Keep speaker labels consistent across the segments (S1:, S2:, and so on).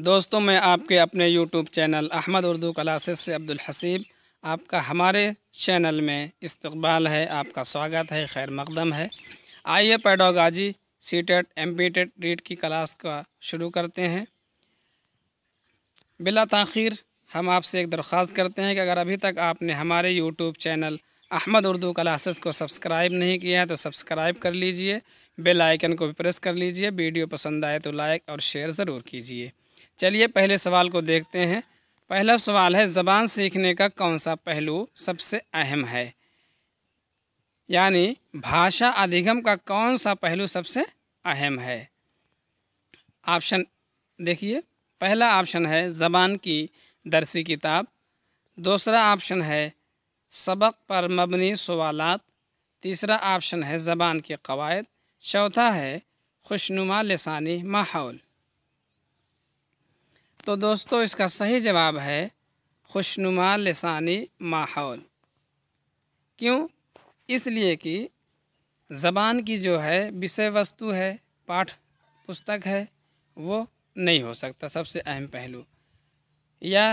S1: दोस्तों, मैं आपके अपने YouTube channel Ahmad Urdu classes से अब्दुल हसीब आपका हमारे चैनल में इस्तकबाल है। आपका स्वागत है, खैर मकदम है। आइए पेडागॉजी सीटेट एमपीटेट रीड की क्लास का शुरू करते हैं। बिला ताख़ीर हम आपसे एक दरख्वास्त करते हैं कि अगर अभी तक आपने हमारे YouTube channel Ahmad Urdu classes को सब्सक्राइब नहीं किया है तो सब्सक्राइब कर लीजिए, बेल आइकन को भी प्रेस कर लीजिए। वीडियो पसंद आए तो लाइक और शेयर ज़रूर कीजिए। चलिए पहले सवाल को देखते हैं। पहला सवाल है, ज़बान सीखने का कौन सा पहलू सबसे अहम है? यानी भाषा अधिगम का कौन सा पहलू सबसे अहम है? ऑप्शन देखिए। पहला ऑप्शन है ज़बान की दरसी किताब। दूसरा ऑप्शन है सबक पर मबनी सवालात। तीसरा ऑप्शन है ज़बान के क़वायद। चौथा है खुशनुमा लिसानी माहौल। तो दोस्तों, इसका सही जवाब है खुशनुमा लिसानी माहौल। क्यों? इसलिए कि ज़बान की जो है विषय वस्तु है, पाठ पुस्तक है, वो नहीं हो सकता सबसे अहम पहलू, या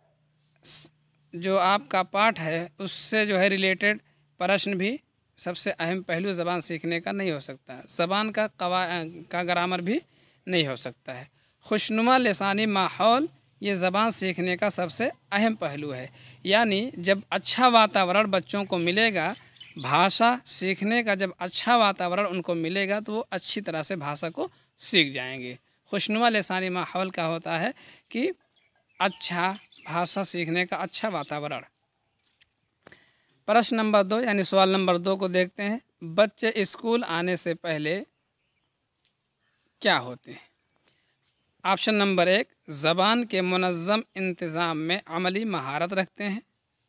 S1: जो आपका पाठ है उससे जो है रिलेटेड प्रश्न भी सबसे अहम पहलू ज़बान सीखने का नहीं हो सकता। ज़बान का ग्रामर भी नहीं हो सकता है। खुशनुमा लिसानी माहौल ये ज़बान सीखने का सबसे अहम पहलू है। यानी जब अच्छा वातावरण बच्चों को मिलेगा, भाषा सीखने का जब अच्छा वातावरण उनको मिलेगा तो वो अच्छी तरह से भाषा को सीख जाएंगे। खुशनुमा लिसानी माहौल का होता है कि अच्छा भाषा सीखने का अच्छा वातावरण। प्रश्न नंबर 2 यानी सवाल नंबर 2 को देखते हैं। बच्चे स्कूल आने से पहले क्या होते हैं? ऑप्शन नंबर 1, ज़बान के मुनज़्ज़म इंतज़ाम में अमली महारत रखते हैं।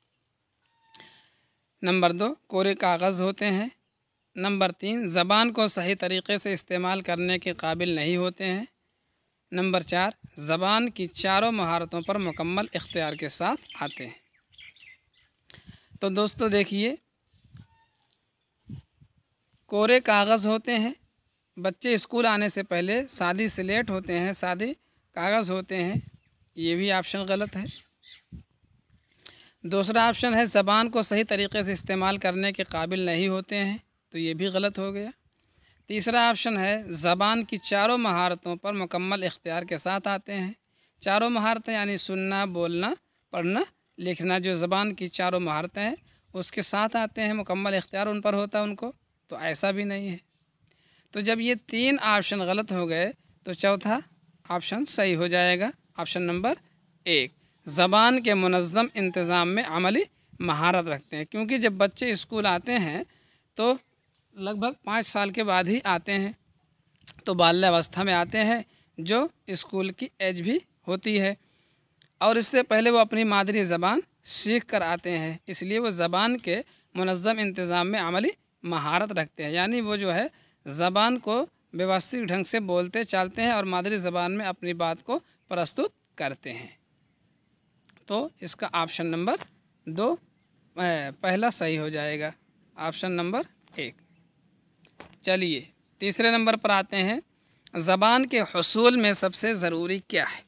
S1: नंबर 2, कोरे कागज़ होते हैं। नंबर 3, ज़बान को सही तरीक़े से इस्तेमाल करने के काबिल नहीं होते हैं। नंबर 4, ज़बान की चारों महारतों पर मुकम्मल इख्तियार के साथ आते हैं। तो दोस्तों देखिए, कोरे कागज़ होते हैं। बच्चे स्कूल आने से पहले सादी स्लेट होते हैं, सादी कागज़ होते हैं, ये भी ऑप्शन गलत है। दूसरा ऑप्शन है ज़बान को सही तरीक़े से इस्तेमाल करने के काबिल नहीं होते हैं, तो ये भी गलत हो गया। तीसरा ऑप्शन है ज़बान की चारों महारतों पर मुकम्मल इख्तियार के साथ आते हैं। चारों महारतें यानी सुनना, बोलना, पढ़ना, लिखना, जो ज़बान की चारों महारतें हैं उसके साथ आते हैं, मुकम्मल इख्तियार उन पर होता है उनको, तो ऐसा भी नहीं है। तो जब ये 3 ऑप्शन गलत हो गए तो चौथा ऑप्शन सही हो जाएगा। ऑप्शन नंबर 1, ज़बान के मुनज़्ज़म इंतज़ाम में अमली महारत रखते हैं। क्योंकि जब बच्चे स्कूल आते हैं तो लगभग 5 साल के बाद ही आते हैं, तो बाल्यावस्था में आते हैं, जो स्कूल की एज भी होती है, और इससे पहले वो अपनी मादरी ज़बान सीख कर आते हैं। इसलिए वो ज़बान के मुनज़्ज़म इंतज़ाम में अमली महारत रखते हैं। यानी वो जो है ज़बान को व्यवस्थित ढंग से बोलते चालते हैं और मादरी ज़बान में अपनी बात को प्रस्तुत करते हैं। तो इसका ऑप्शन नंबर 2 पहला सही हो जाएगा, ऑप्शन नंबर 1। चलिए तीसरे नंबर पर आते हैं। ज़बान के हुसूल में सबसे ज़रूरी क्या है?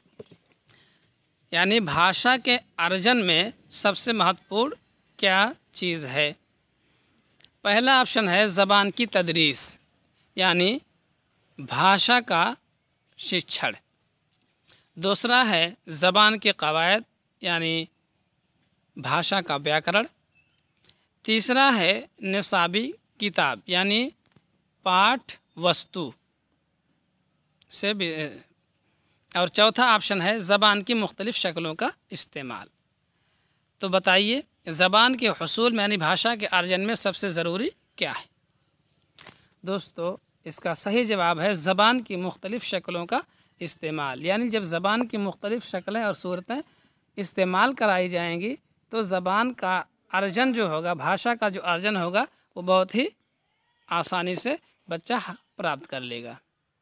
S1: यानी भाषा के अर्जन में सबसे महत्वपूर्ण क्या चीज़ है? पहला ऑप्शन है ज़बान की तदरीस, यानी भाषा का शिक्षण। दूसरा है ज़बान के क़वायद, यानी भाषा का व्याकरण। तीसरा है निसाबी किताब, यानी पाठ वस्तु से भी। और चौथा ऑप्शन है ज़बान की मुख्तलिफ़ शक्लों का इस्तेमाल। तो बताइए, ज़बान के हुसूल में यानी भाषा के अर्जन में सबसे ज़रूरी क्या है? दोस्तों, इसका सही जवाब है ज़बान की मुख्तलिफ़ शक्लों का इस्तेमाल। यानी जब ज़बान की मुख्तलिफ़ शक्लें और सूरतें इस्तेमाल कराई जाएंगी तो ज़बान का अर्जन जो होगा, भाषा का जो अर्जन होगा, वो बहुत ही आसानी से बच्चा प्राप्त कर लेगा।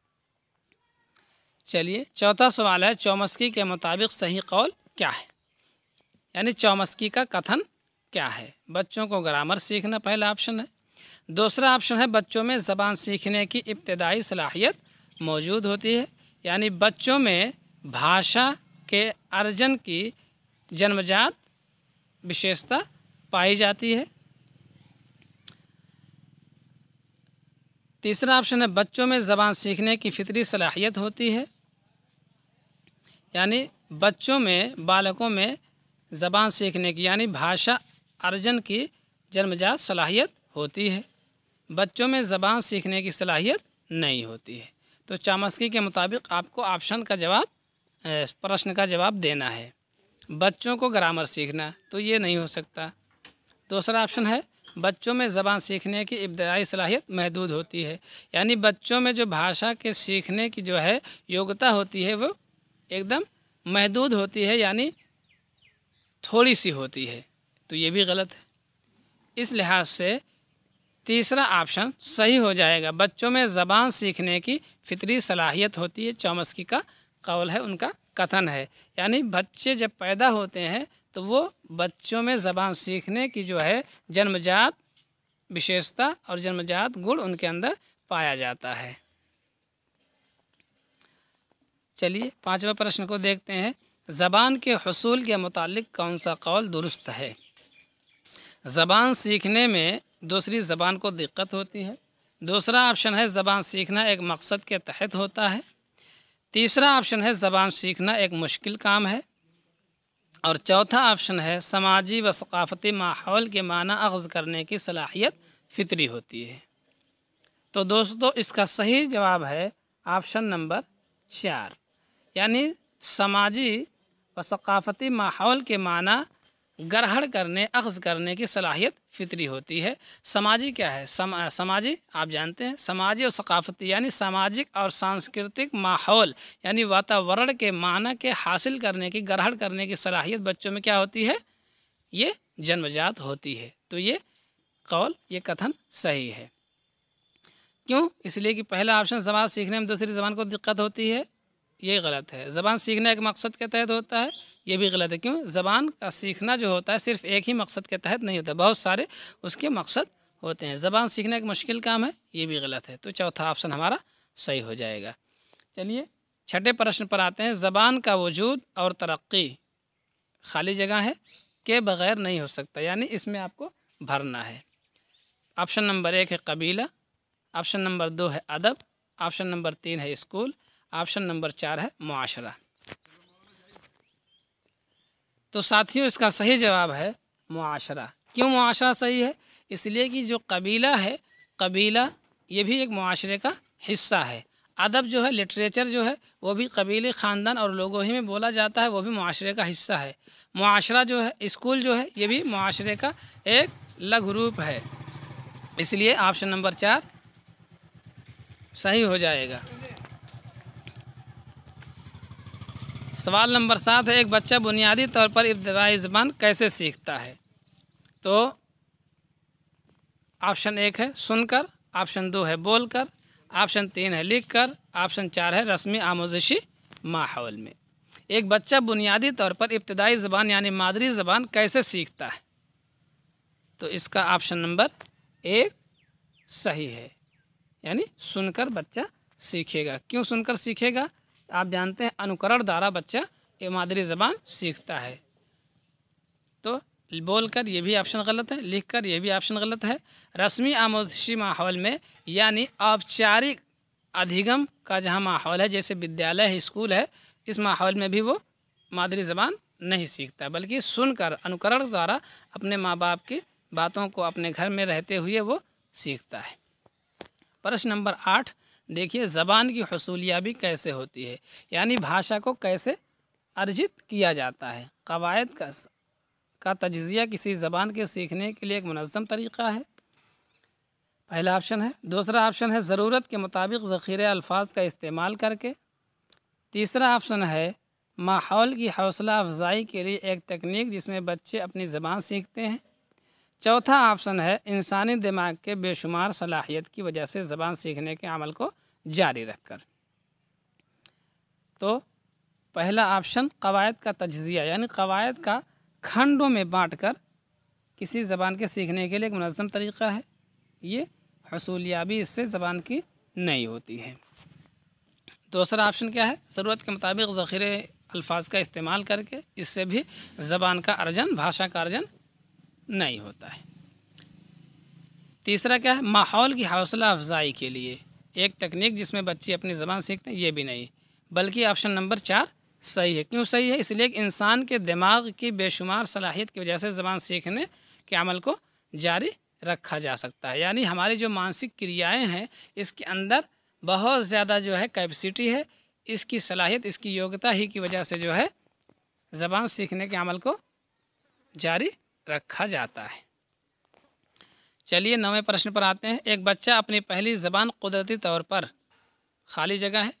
S1: चलिए चौथा सवाल है, चौमस्की के मुताबिक सही कौल क्या है? यानी चौमस्की का कथन क्या है? बच्चों को ग्रामर सीखना पहला ऑप्शन है। दूसरा ऑप्शन है बच्चों में ज़बान सीखने की इब्तदाई सलाहियत मौजूद होती है, यानी बच्चों में भाषा के अर्जन की जन्मजात विशेषता पाई जाती है। तीसरा ऑप्शन है बच्चों में ज़बान सीखने की फितरी सलाहियत होती है, यानी बच्चों में, बालकों में ज़बान सीखने की यानी भाषा अर्जन की जन्मजात सलाहियत होती है, बच्चों में ज़बान सीखने की सलाहियत नहीं होती है। तो चॉम्स्की के मुताबिक आपको ऑप्शन का जवाब, प्रश्न का जवाब देना है। बच्चों को ग्रामर सीखना, तो ये नहीं हो सकता। दूसरा ऑप्शन है बच्चों में ज़बान सीखने की इब्तदाई सलाहियत महदूद होती है, यानी बच्चों में जो भाषा के सीखने की जो है योग्यता होती है वो एकदम महदूद होती है, यानी थोड़ी सी होती है, तो ये भी गलत है। इस लिहाज से तीसरा ऑप्शन सही हो जाएगा, बच्चों में ज़बान सीखने की फितरी सलाहियत होती है। चॉम्स्की का कौल है, उनका कथन है, यानी बच्चे जब पैदा होते हैं तो वो बच्चों में ज़बान सीखने की जो है जन्मजात विशेषता और जन्मजात गुण उनके अंदर पाया जाता है। चलिए पांचवा प्रश्न को देखते हैं। ज़बान के हुसूल के मुतालिक कौन सा कौल दुरुस्त है? ज़बान सीखने में दूसरी ज़बान को दिक्कत होती है। दूसरा ऑप्शन है ज़बान सीखना एक मकसद के तहत होता है। तीसरा ऑप्शन है ज़बान सीखना एक मुश्किल काम है। और चौथा ऑप्शन है समाजी व सकाफ़ती माहौल के माना अख़ज़ करने की सलाहियत फितरी होती है। तो दोस्तों इसका सही जवाब है ऑप्शन नंबर 4, यानी समाजी व सकाफ़ती माहौल के माना ग्रहण करने, अख़ज़ करने की सलाहियत फितरी होती है। समाजी क्या है? समाजी आप जानते हैं, समाजी और सकाफ़ती यानी सामाजिक और सांस्कृतिक माहौल यानी वातावरण के माना के हासिल करने की, ग्रहण करने की सलाहियत बच्चों में क्या होती है? ये जन्मजात होती है। तो ये कौल, ये कथन सही है। क्यों? इसलिए कि पहला ऑप्शन ज़बान सीखने में दूसरी ज़बान को दिक्कत होती है, ये गलत है। ज़बान सीखना एक मकसद के तहत होता है, ये भी गलत है। क्यों? ज़बान का सीखना जो होता है सिर्फ एक ही मकसद के तहत नहीं होता, बहुत सारे उसके मकसद होते हैं। ज़बान सीखना एक मुश्किल काम है, ये भी गलत है। तो चौथा ऑप्शन हमारा सही हो जाएगा। चलिए छठे प्रश्न पर आते हैं। ज़बान का वजूद और तरक्की खाली जगह है के बग़ैर नहीं हो सकता, यानी इसमें आपको भरना है। ऑप्शन नंबर 1 है कबीला, ऑप्शन नंबर 2 है अदब, ऑप्शन नंबर 3 है स्कूल, ऑप्शन नंबर 4 है मुआशरा। तो साथियों इसका सही जवाब है मुआशरा। क्यों मुआशरा सही है? इसलिए कि जो कबीला है, कबीला ये भी एक मुआशरे का हिस्सा है। अदब जो है, लिटरेचर जो है, वो भी कबीले, ख़ानदान और लोगों ही में बोला जाता है, वो भी मुआशरे का हिस्सा है। मुआशरा जो है, स्कूल जो है, ये भी मुआशरे का एक लघु रूप है। इसलिए ऑप्शन नंबर 4 सही हो जाएगा। सवाल नंबर 7 है, एक बच्चा बुनियादी तौर पर इब्तिदाई ज़बान कैसे सीखता है? तो ऑप्शन 1 है सुनकर, ऑप्शन 2 है बोलकर, ऑप्शन 3 है लिखकर, ऑप्शन 4 है रस्मी आमोज़शी माहौल में। एक बच्चा बुनियादी तौर पर इब्तिदाई ज़बान यानी मादरी ज़बान कैसे सीखता है? तो इसका ऑप्शन नंबर 1 सही है, यानी सुनकर बच्चा सीखेगा। क्यों सुनकर सीखेगा? आप जानते हैं अनुकरण द्वारा बच्चा ये मादरी ज़बान सीखता है। तो बोलकर ये भी ऑप्शन गलत है, लिखकर ये भी ऑप्शन गलत है। रस्मी आमोज़शी माहौल में यानी औपचारिक अधिगम का जहाँ माहौल है, जैसे विद्यालय है, स्कूल है, इस माहौल में भी वो मादरी ज़बान नहीं सीखता, बल्कि सुनकर अनुकरण द्वारा अपने माँ बाप की बातों को अपने घर में रहते हुए वो सीखता है। प्रश्न नंबर 8 देखिए, ज़बान की हुसूलियाबी कैसे होती है, यानी भाषा को कैसे अर्जित किया जाता है। कवायद का तज्ज़िया किसी ज़बान के सीखने के लिए एक मुनज़्ज़म तरीक़ा है, पहला ऑप्शन है। दूसरा ऑप्शन है ज़रूरत के मुताबिक ज़ख़ीरे अल्फाज का इस्तेमाल करके। तीसरा ऑप्शन है माहौल की हौसला अफजाई के लिए एक तकनीक जिसमें बच्चे अपनी ज़बान सीखते हैं। चौथा ऑप्शन है इंसानी दिमाग के बेशुमार सलाहियत की वजह से ज़बान सीखने के अमल को जारी रखकर। तो पहला ऑप्शन कवायद का तज्ज़िया यानी कवायद का खंडों में बांटकर किसी ज़बान के सीखने के लिए एक मुनज़्ज़म तरीक़ा है। ये हुसूलियाबी इससे ज़बान की नहीं होती है। दूसरा ऑप्शन क्या है, ज़रूरत के मुताबिक ज़ख़ीरे अल्फाज का इस्तेमाल करके, इससे भी ज़बान का अर्जन, भाषा का अर्जन नहीं होता है। तीसरा क्या है, माहौल की हौसला अफजाई के लिए एक तकनीक जिसमें बच्चे अपनी ज़बान सीखते हैं, ये भी नहीं, बल्कि ऑप्शन नंबर 4 सही है। क्यों सही है, इसलिए कि इंसान के दिमाग की बेशुमार सलाहियत की वजह से ज़बान सीखने के अमल को जारी रखा जा सकता है। यानी हमारी जो मानसिक क्रियाएं हैं, इसके अंदर बहुत ज़्यादा जो है कैपेसिटी है, इसकी सलाहियत, इसकी योग्यता ही की वजह से जो है ज़बान सीखने के अमल को जारी रखा जाता है। चलिए 9वें प्रश्न पर आते हैं। एक बच्चा अपनी पहली ज़बान कुदरती तौर पर, खाली जगह है,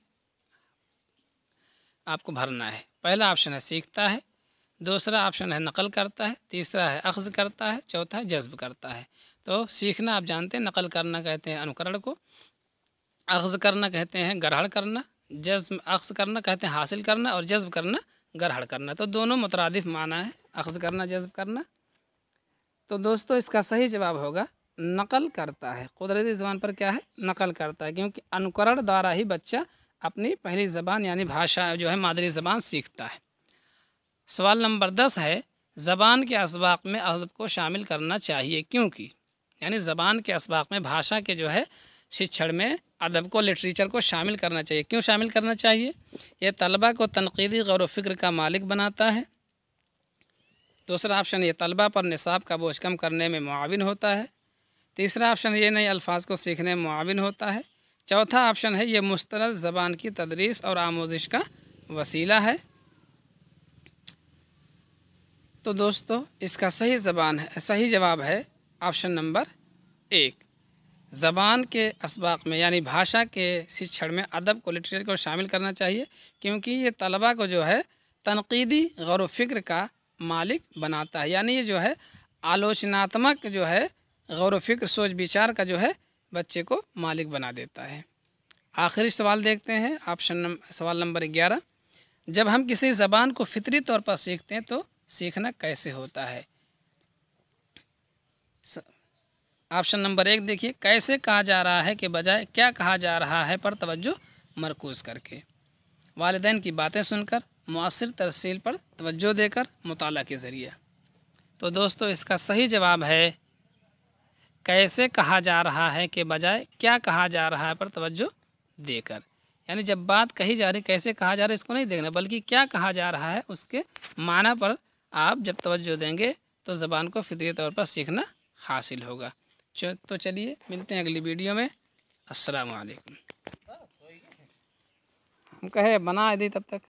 S1: आपको भरना है। पहला ऑप्शन है सीखता है, दूसरा ऑप्शन है नकल करता है, तीसरा है अख्ज़ करता है, चौथा है जज्ब करता है। तो सीखना आप जानते हैं, नकल करना कहते हैं अनुकरण को, अख्ज़ करना कहते हैं ग्रहण करना, जज्ब अख्ज़ करना कहते हैं हासिल करना, और जज्ब करना ग्रहण करना। तो दोनों मुतरादिफ माना है, अख्ज़ करना जज्ब करना। तो दोस्तों इसका सही जवाब होगा नकल करता है। कुदरती ज़बान पर क्या है, नकल करता है, क्योंकि अनुकरण द्वारा ही बच्चा अपनी पहली ज़बान यानी भाषा जो है मादरी ज़बान सीखता है। सवाल नंबर 10 है, ज़बान के असबाक़ में अदब को शामिल करना चाहिए क्योंकि, यानी ज़बान के असबाक़ में भाषा के जो है शिक्षण में अदब को, लिटरेचर को शामिल करना चाहिए। क्यों शामिल करना चाहिए, ये तलबा को तनक़ीदी गौर व फ़िक्र का मालिक बनाता है। दूसरा ऑप्शन, ये तलबा पर निसाब का बोझ कम करने में मुआविन होता है। तीसरा ऑप्शन, ये नए अल्फाज को सीखने में मुआविन होता है। चौथा ऑप्शन है, ये मुस्तरद ज़बान की तदरीस और आमोजिश का वसीला है। तो दोस्तों इसका सही जवाब है ऑप्शन नंबर 1। ज़बान के असबाक़ में यानी भाषा के शिक्षण में अदब को, लिटरेचर को शामिल करना चाहिए, क्योंकि ये तलबा को जो है तनक़ीदी गौर व फ़िक्र का मालिक बनाता है। यानी ये जो है आलोचनात्मक जो है गौर व फ़िक्र, सोच विचार का जो है बच्चे को मालिक बना देता है। आखिरी सवाल देखते हैं, सवाल नंबर 11। जब हम किसी ज़बान को फितरी तौर पर सीखते हैं तो सीखना कैसे होता है। ऑप्शन नंबर 1 देखिए, कैसे कहा जा रहा है के बजाय क्या कहा जा रहा है पर तवज्जो मरकूज़ करके, वालिदैन की बातें सुनकर, मुअस्सिर तरसील पर तवज्जो देकर, मुताला के ज़रिए। तो दोस्तों इसका सही जवाब है कैसे कहा जा रहा है के बजाय क्या कहा जा रहा है पर तवज्जो देकर। यानी जब बात कही जा रही, कैसे कहा जा रहा है इसको नहीं देखना, बल्कि क्या कहा जा रहा है उसके माना पर आप जब तवज्जो देंगे तो ज़बान को फितरी तौर पर सीखना हासिल होगा। तो चलिए मिलते हैं अगली वीडियो में। अस्सलाम वालेकुम। हम कहे बना दी तब तक।